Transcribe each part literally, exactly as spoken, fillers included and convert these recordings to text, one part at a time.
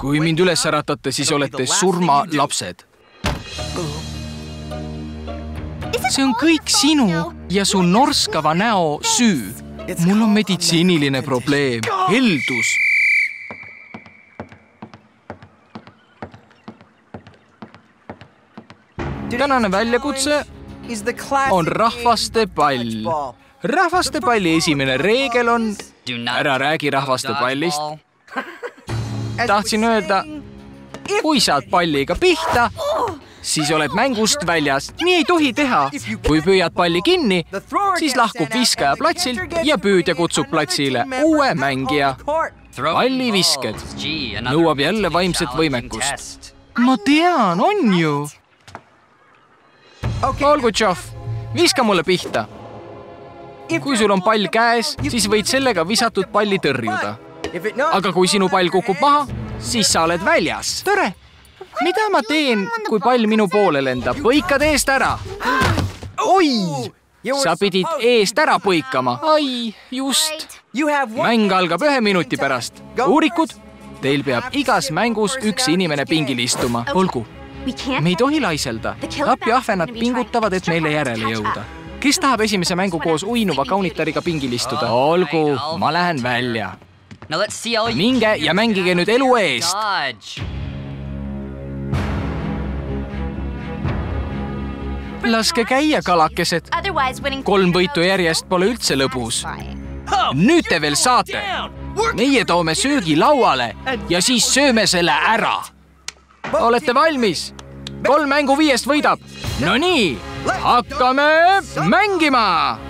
Kui mind üles äratate, siis olete surmalapsed. See on kõik sinu ja su norskava näo süü. Mul on meditsiiniline probleem. Heldus. Tänane väljakutse on rahvastepall. Rahvastepalli esimene reegel on ära räägi rahvastepallist. Tahtsin öelda, kui saad palliga pihta, siis oled mängust väljas. Nii ei tohi teha. Kui püüad palli kinni, siis lahkub viskaja platsilt ja püüdja kutsub platsile uue mängija. Pallivisked nõuab jälle vaimset võimekust. Ma tean, on ju. Olgu, Tšof, viska mulle pihta. Kui sul on pall käes, siis võid sellega visatud palli tõrjuda. Aga kui sinu pall kukub maha, siis sa oled väljas. Tore! Mida ma teen, kui pall minu poole lendab? Põikad eest ära. Oi! Sa pidid eest ära põikama. Ai, just. Mäng algab ühe minuti pärast. Uurikud, teil peab igas mängus üks inimene pingil istuma. Olgu. Me ei tohi laiselda. Lapiahvenad pingutavad, et meile järele jõuda. Kes tahab esimese mängu koos uinuva kaunitariga pingil istuda? Olgu, ma lähen välja. Minge ja mängige nüüd elu eest. Laske käia, kalakesed. Kolm võitu järjest pole üldse lõbus. Nüüd te veel saate. Meie toome söögi lauale ja siis sööme selle ära. Olete valmis? Kolm mängu viiest võidab. No nii, hakkame mängima!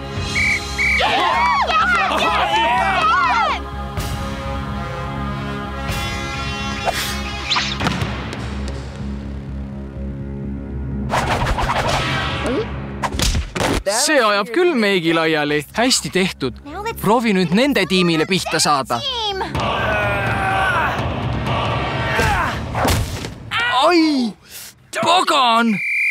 See ajab küll meigi laiali. Hästi tehtud. Proovi nüüd nende tiimile pihta saada. Ai! Pagan!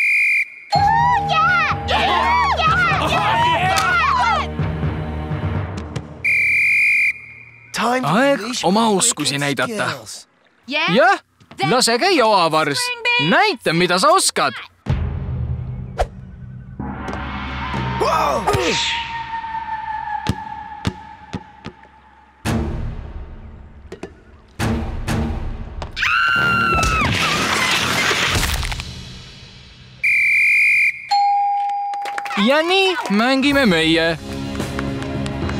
Aeg oma oskusi näidata. Jah, lase käia oavars. Näita, mida sa oskad. Ja nii mängime meie.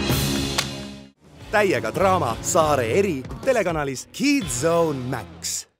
Täiega draama Saare eri telekanalis Kidzone Max.